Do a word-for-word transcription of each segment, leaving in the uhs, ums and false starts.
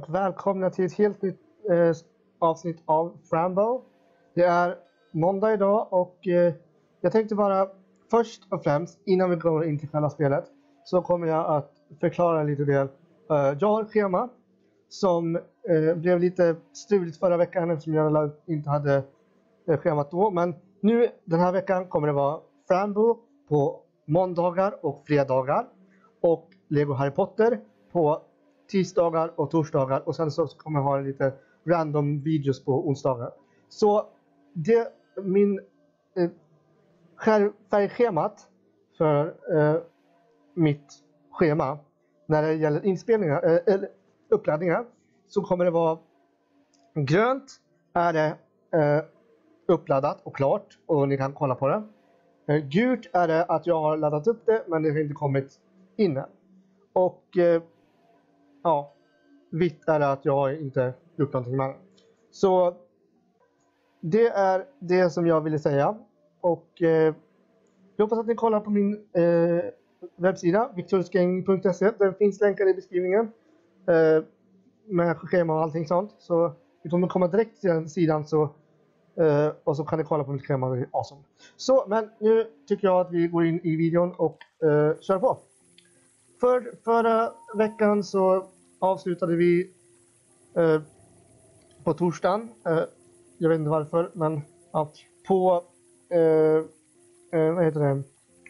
och välkomna till ett helt nytt eh, avsnitt av Frambo. Det är måndag idag och eh, jag tänkte bara först och främst innan vi går in till själva spelet så kommer jag att förklara lite del. Eh, jag har ett schema som eh, blev lite struligt förra veckan eftersom jag inte hade eh, schemat då. Men nu den här veckan kommer det vara Frambo på måndagar och fredagar och Lego Harry Potter på tisdagar och torsdagar, och sen så kommer jag ha lite random videos på onsdagar. Så det min eh, färgschemat för eh, mitt schema när det gäller inspelningar eh, eller uppladdningar, så kommer det vara grönt är det eh, uppladdat och klart och ni kan kolla på det. Eh, gult är det att jag har laddat upp det men det har inte kommit in än. Och eh, ja, vitt är det att jag inte gjort någonting med det. Så det är det som jag ville säga. Och eh, jag hoppas att ni kollar på min eh, webbsida victoriasgang punkt se. Den finns länkar i beskrivningen eh, med schema och allting sånt. Så vi kommer komma direkt till den sidan så, eh, och så kan ni kolla på mitt schema. Det är awesome. Så, men nu tycker jag att vi går in i videon och eh, kör på. För, förra veckan så avslutade vi eh, på torsdagen. Eh, jag vet inte varför, men ja, på eh, eh, vad heter det?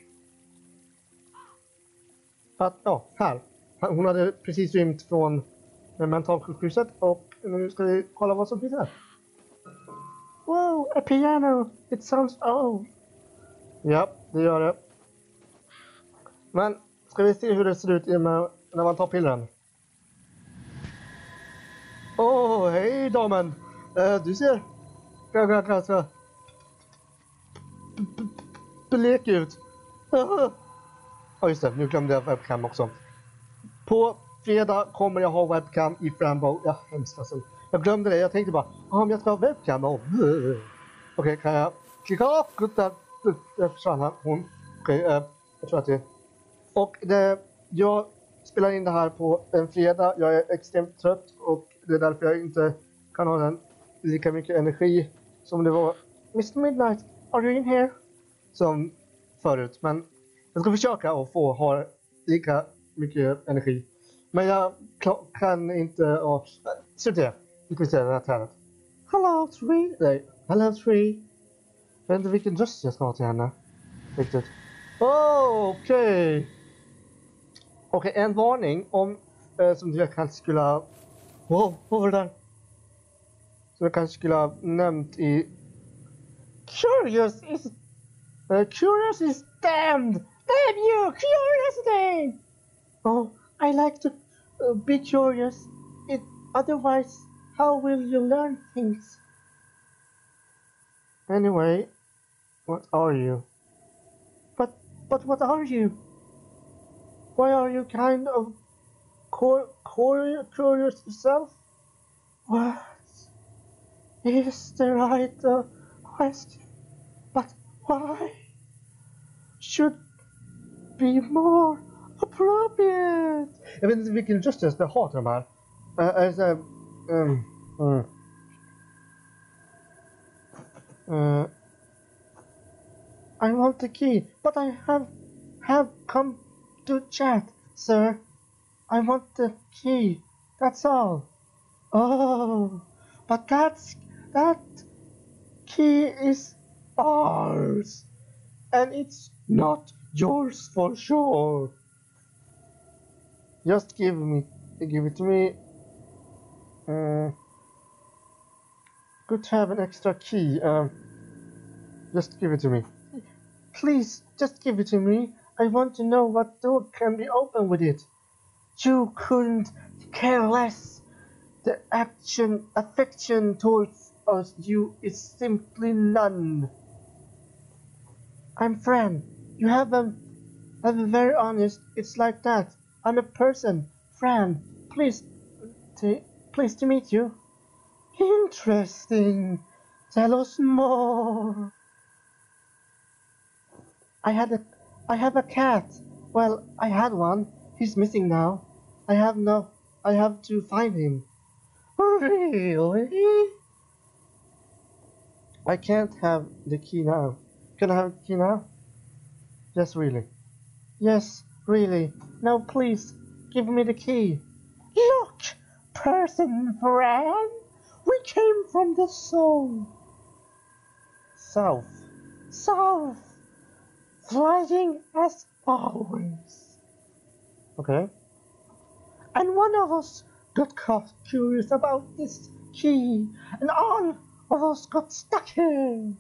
Att, ja, här. Hon hade precis rymt från eh, mentalsjukhuset och nu ska vi kolla vad som finns här. Wow, a piano! It sounds old. Ja, det gör det. Men ska vi se hur det ser ut med, när man tar pillren. Åh, oh, hej damen. Uh, du ser ganska ganska blek ut. Ja, oh, just det. Nu glömde jag webcam också. På fredag kommer jag ha webcam i Frambo. Ja, hemskt alltså. Jag glömde det. Jag tänkte bara, om jag ska ha webcam. Oh. Okej, okay, kan jag klicka upp? Där försvann han. Hon. Okej, okay, uh, jag tror att det. Och det, jag spelar in det här på en fredag. Jag är extremt trött och det är därför jag inte kan ha den lika mycket energi som det var mister Midnight, are you in here? Som förut. Men jag ska försöka att få ha lika mycket energi. Men jag kan inte... Oh, se det. Vi kan se det här trädet. Hello tree. Nej, hello tree. Jag vet inte vilken röst jag ska ha till henne. Riktigt. Oh, okej. Okay. Okej, okay, en varning om eh, som jag kanske skulle ha... Wow, vad var det där? Som jag kanske skulle ha nämnt i... Curious is... Uh, curious is damned! Damn you! Curiosity! Oh, I like to uh, be curious. It, otherwise, how will you learn things? Anyway, what are you? But, but what are you? Why are you kind of curious yourself? What is the right uh, question? But why should be more appropriate? Jag vet inte vilken röst jag har till de här. Uh, alltså, um, um, uh, I want the key, but I have have come to chat, sir. I want the key. That's all. Oh, but that's that key is ours, and it's not yours for sure. Just give me, give it to me. Uh, good to have an extra key. Uh, just give it to me. Please, just give it to me. I want to know what door can be opened with it. You couldn't care less. The action, affection towards us, you is simply none. I'm Fran. You have a, have a very honest. It's like that. I'm a person, Fran. Please, to, pleased to meet you. Interesting. Tell us more. I had a. I have a cat. Well, I had one. He's missing now. I have no. I have to find him. Really? I can't have the key now. Can I have the key now? Yes, really. Yes, really. Now please, give me the key. Look, person friend, we came from the south. South. South. Flying as always. Okay. And one of us got caught curious about this key, and all of us got stuck here.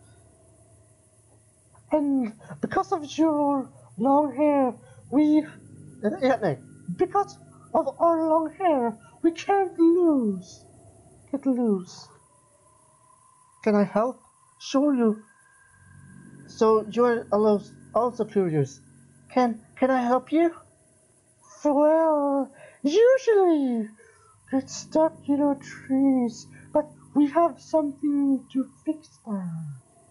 And because of your long hair, we... Uh, yeah, no. Because of our long hair, we can't lose. Get loose. Can I help? Sure you. So you're also curious. Can can I help you? Well, usually get stuck in our trees, but we have something to fix that.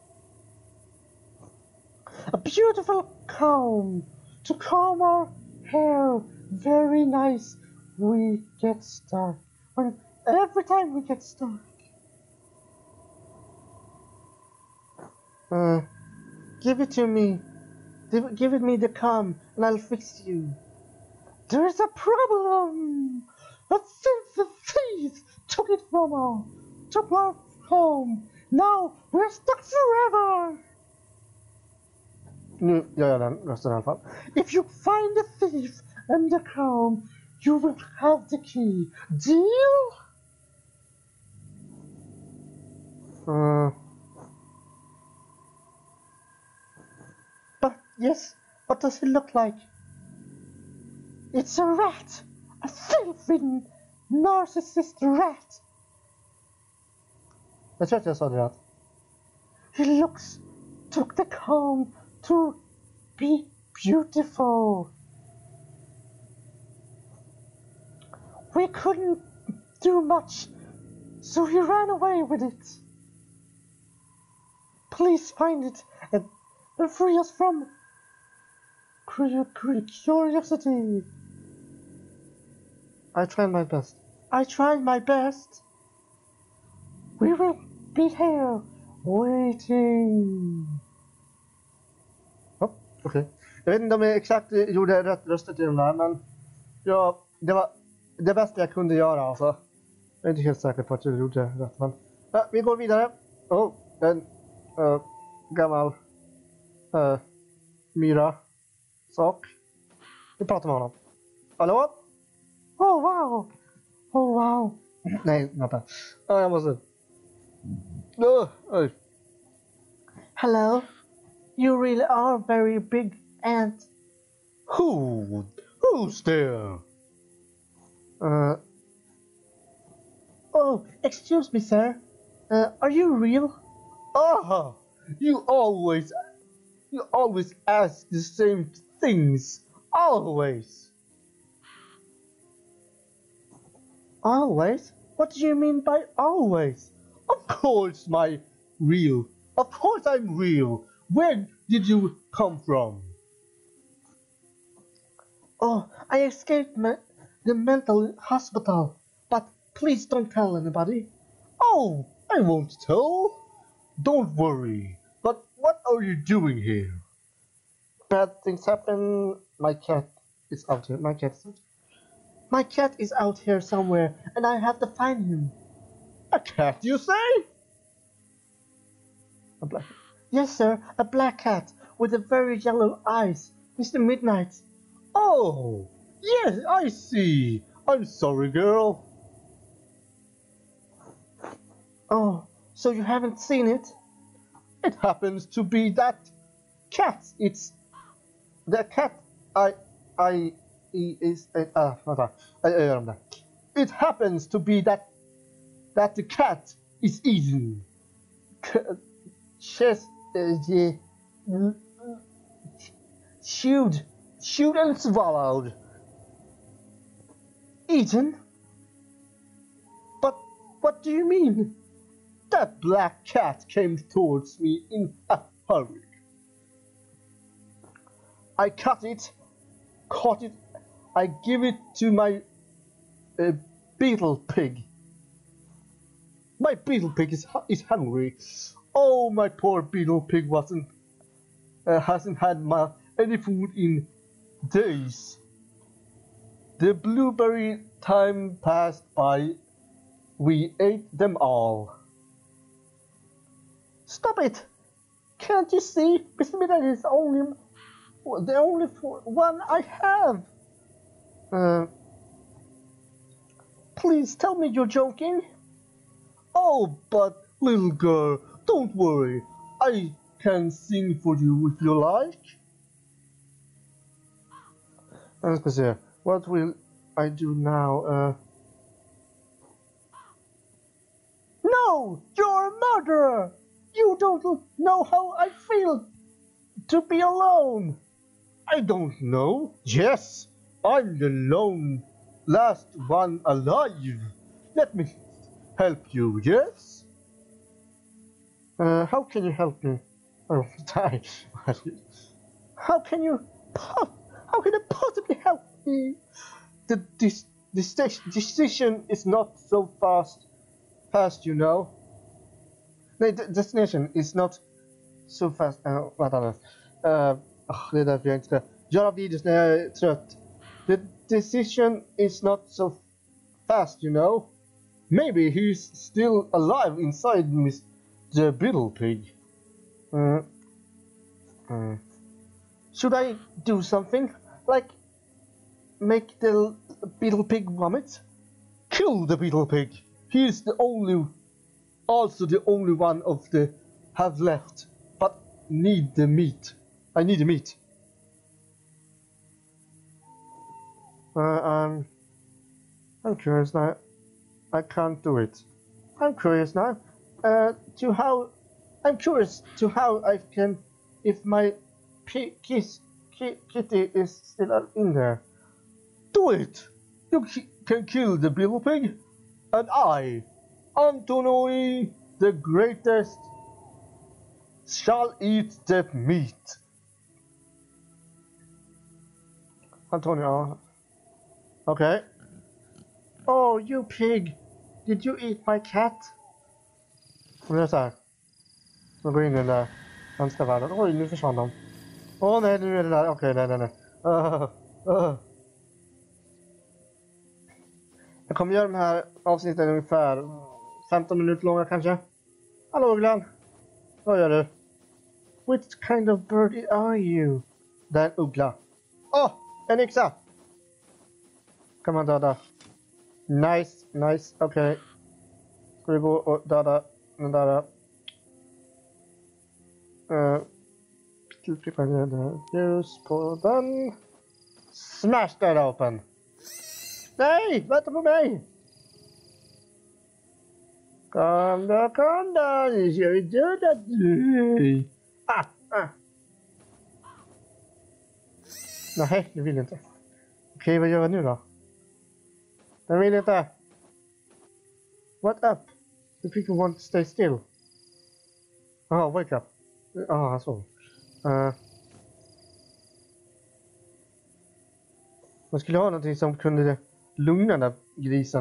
A beautiful comb to comb our hair. Very nice. We get stuck. When every time we get stuck. Uh, give it to me. Give, give it me the comb, and I'll fix you. There's a problem. A thief took it from us. Took our comb. Now we're stuck forever. Nu gör jag den rösten i alla fall. If you find the thief and the comb, you will have the key. Deal? Uh, but yes, what does it look like? It's a rat. A filthy narcissist rat. Jag tror att jag sa det rätt. He looks, took the comb to be beautiful. We couldn't do much, so he ran away with it. Please find it and, and free us from curiosity. I tried my best. I tried my best. We will be here waiting. Oh, okej. Okay. Jag vet inte om jag exakt gjorde rätt röster till den där, men ja, det var det bästa jag kunde göra alltså. Jag är inte helt säker på att jag gjorde rätt, men ja, vi går vidare. Oh, en uh, gammal uh, myra sak. Vi pratar med honom. Hallå? Oh wow! Oh wow! Nej, vänta. Oh, jag måste... Oh, oh. Hello? You really are very big ant. Who? Who's there? Uh... Oh, excuse me, sir. Uh, are you real? Ah, you always... You always ask the same things. Always. Always? What do you mean by always? Of course, my real. Of course I'm real. Where did you come from? Oh, I escaped me the mental hospital. But please don't tell anybody. Oh, I won't tell. Don't worry. But what are you doing here? Bad things happen. My cat is out here. My cat is out here. My cat is out here somewhere, and I have to find him. A cat, you say? A black cat. Yes, sir, a black cat with a very yellow eyes. Mister Midnight. Oh, yes, I see. I'm sorry, girl. Oh, so you haven't seen it? It happens to be that cat. It's the cat I I is uh vänta. Jag gör dem där. It happens to be that that the cat is eaten. She's uh, chewed, chewed and swallowed. Eaten? But what do you mean? That black cat came towards me in a hurry. I cut it, caught it, I give it to my uh, beetle pig. My beetle pig is is hungry. Oh, my poor beetle pig wasn't uh, hasn't had my, any food in days. The blueberry time passed by. We ate them all. Stop it! Can't you see? Bismillah is only the only one I have. Uh, please tell me you're joking. Oh, but little girl, don't worry. I can sing for you if you like. Let's see. What will I do now? Uh, no, you're a murderer. You don't know how I feel to be alone. I don't know. Yes, I'm the lone last one alive. Let me help you, yes? Uh, how can you help me? Oh, die. How can you, how can you possibly help me? The this, this decision is not so fast, fast, you know. The destination is not so fast. Uh, vänta nu. Uh, oh, det är därför jag inte ska göra videos när jag är trött. The decision is not so fast, you know. Maybe he's still alive inside Mister Beetle Pig. Uh, uh. Should I do something? Like make the Beetle Pig vomit? Kill the Beetle Pig. He's the only, also the only one of the have left. But need the meat. I need the meat. Uh, um, I'm curious now. I can't do it. I'm curious now. Uh, to how I'm curious to how I can, if my kiss ki kitty is still in there. Do it. You ki can kill the Beetle Pig, and I, Antonoi the greatest, shall eat the meat. Antonio. Okay. Oh, you pig! Did you eat my cat? Vad är det så här? Jag går in i den där hemska världen. Oj, nu försvann de. Åh oh, nej, nu är det där. Okej, okay, nej, nej, nej. Uh, uh. Jag kommer göra de här avsnitten ungefär femton minuter långa kanske. Hallå Glenn! Vad gör du? Which kind of bird are you? Det är en uggla. Åh! Oh, en yxa! Kan man döda? Nice, nice, okej. Okay. Ska vi gå och döda den där? Uh, ljus på den. Smash that open! Nej, vänta på mig! Kom då, kom då! Nu ska vi döda dig! Ah, ah! Nej, det vill inte. Okej, okay, vad gör jag nu då? Den vill inte. What up? The people want to stay still. Oh, wake up. Oh, han sov. Uh, man skulle ha någonting som kunde lugna den där grisen.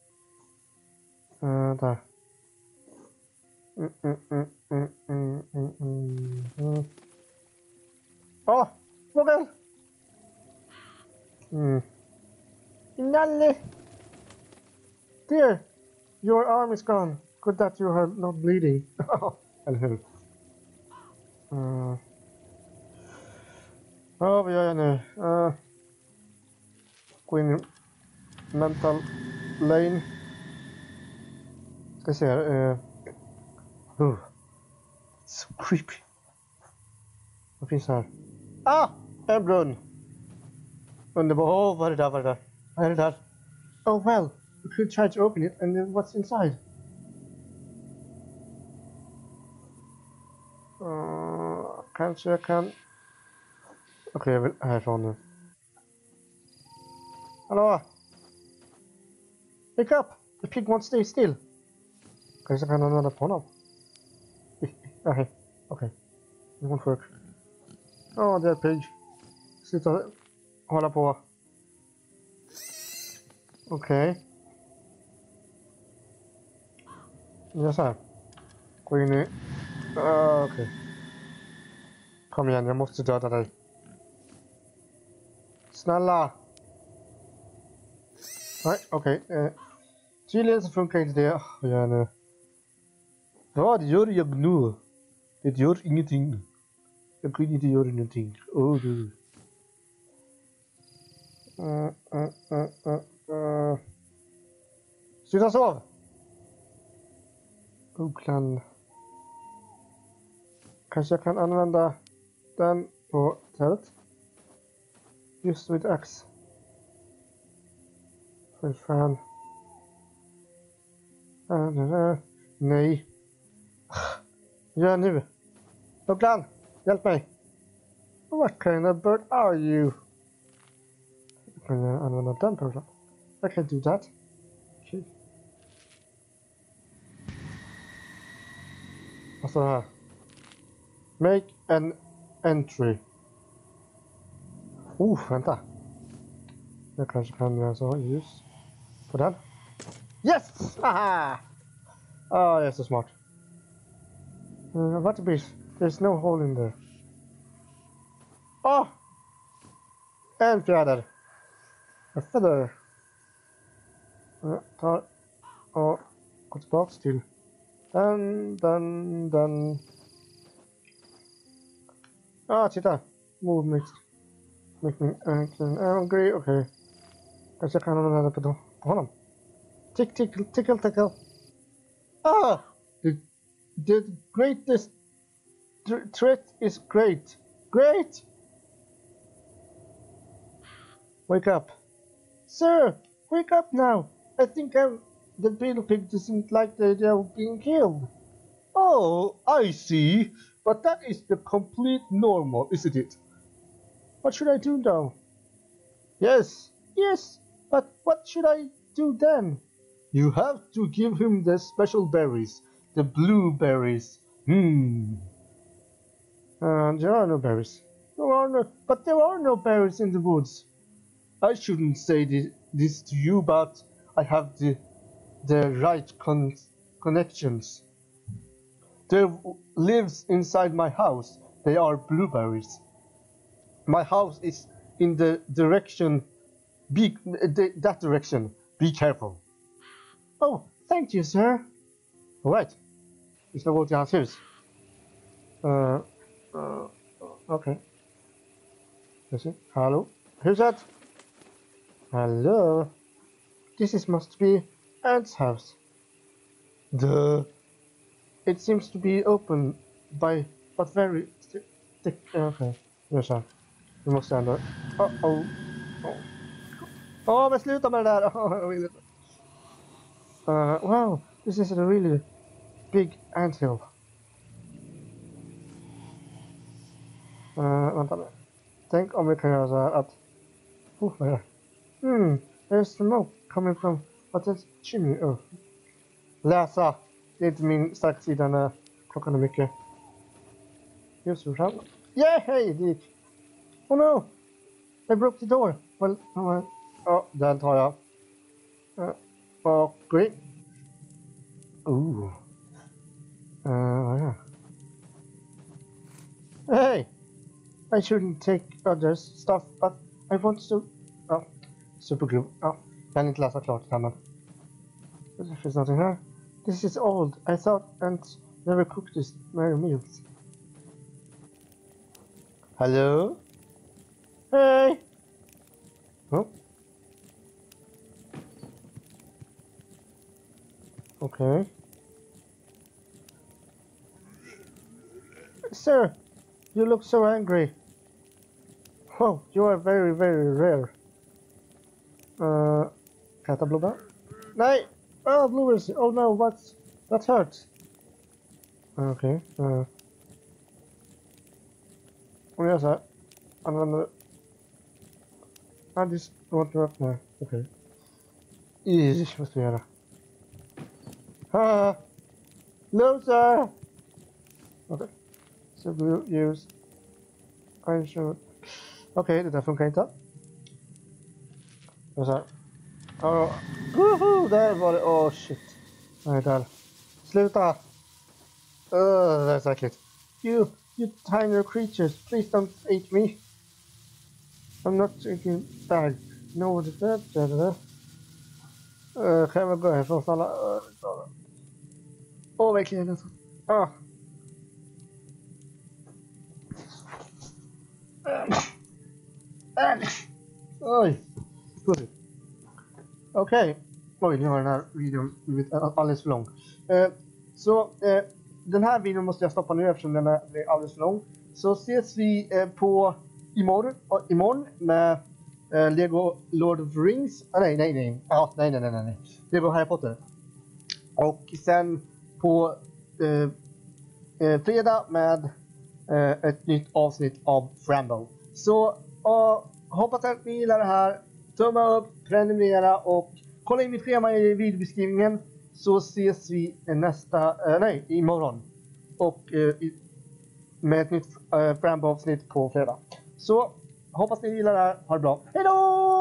Uh, där. Mm, mm, mm, mm, mm, mm, mm. Oh, fågel! Mm. Nalle! Dear, your arm is gone. Good that you are not bleeding. Eller hur? Uh. Ja, vad gör jag nu? Uh. Gå in i mental lane. Ska se här. Uh. Uh. So creepy. Vad finns här? Ah! En brunn! Underbar. Åh, oh, vad är det där? Vad är det där? Vad är det där? Oh well, we could try to open it and then what's inside? Uh, kanske jag kan... Okej, okay, jag vill härifrån nu. Hallå? Wake up! The pig won't stay still. Kanske kan använda på honom. Nej, okej. Det won't work. Ja, det är pig. Sluta hålla på. Okej. Okay. Gör så här. Gå in i... Uh, Okej. Okay. Kom igen, jag måste döda dig. Snälla! Nej, okej. Okay. Eh, tydligen så funkar inte det. Vad gör jag nu? Vad gör jag nu? Det gör ingenting. Jag kan inte göra någonting. Åh, du. Uh, uh, uh, uh, uh. Sluta sov! Ugglan. Kanske jag kan använda den på tältet. Just med ax. För fan. Uh, uh, uh. Nej. Gör nu. Ugglan, hjälp mig. What kind of bird are you? Kan jag använda den på? I can do that. Okay. Vad står det här? Make an entry. Oh, vänta. Jag kanske kan göra så. Ljus. På den. Yes! Haha! Ah, jag är så smart. Uh, what a beast. There's no hole in there. Ah! En fjäder. A feather. Jag tar och går tillbaks till den, den, den. Ah, titta. Move mix. Make me angry. Okej. Okay. Kanske jag kan använda det på, på honom. Tick, tickle, tickle, tickle. Ah! The, the greatest threat is great. Great! Wake up. Sir, wake up now. I think I'm, the beetle pig doesn't like the idea of being killed. Oh, I see. But that is the complete normal, isn't it? What should I do now? Yes, yes, but what should I do then? You have to give him the special berries, the blueberries. Hmm. And there are no berries. There are no, but there are no berries in the woods. I shouldn't say this, this to you, but I have the the right con connections. There lives inside my house. They are blueberries. My house is in the direction. Be the, that direction. Be careful. Oh, thank you, sir. All right. Vi ska gå till hans hus. Uh, uh, okay. Hello. Huset. Hello. This is must be Ant's house. The. It seems to be open by, but very thick. Okay. Gör så här. Vi måste ändå. Oh oh. Åh, oh. oh, men sluta med det där. Oh, uh, wow, this is a really big anthill. Uh, vänta nu. Tänk om vi kan göra så här att. Oh, vad är det? Hmm, there's smoke coming from what's that chimney? Oh. Läsa. Det är inte min starka sida när klockan är mycket. Just det, fram. Yeah, hey, det gick. Oh no! I broke the door. Well, oh, well. Oh, den tar jag. Uh, och gå in. Ooh. Uh, vad är det? Hey! I shouldn't take others stuff, but I want to... Oh, superglue. Oh, jag kan inte läsa klart här, men... There's nothing here. This is old. I thought Ants never cooked this merry meals. Hello? Hey! Oh. Okay. Sir, you look so angry. Oh, you are very, very rare. Uh, can I blow Nej! Oh, blueberries! Oh no, what's that hurts? Okay. Uh. Om jag så här använder. I just want to up now. Okay. Ish, vad ska jag göra? Ah! Loser! Okay. So we use. I should. Okay, det där funkar inte. Så här. Oh. Woohoo! Där var det. Oh shit. Nej, där Sluta! Uh, det är så äckligt. You, you tiny creatures, please don't eat me. I'm not drinking bag. No, what is that? Uh, kan jag gå härifrån snälla? Åh, uh, oh, verkligen alltså. Ah. Oj. Okej. Okay. Oj, nu har den här videon blivit alldeles för lång. Uh, så uh, den här videon måste jag stoppa nu eftersom den är alldeles för lång. Så ses vi uh, på imorgon, uh, imorgon med uh, Lego Lord of the Rings. Ah, nej, nej, nej. Ah, nej, nej, nej, nej. Lego Harry Potter. Och sen på uh, uh, fredag med uh, ett nytt avsnitt av Frambo. Så uh, hoppas att ni gillar det här. Tumma upp, prenumerera och kolla in mitt schema i videobeskrivningen. Så ses vi nästa, uh, nej, imorgon. Och uh, i, med ett nytt uh, Frambo-avsnitt på fredag. Så hoppas ni gillar det här. Ha det bra. Hej då!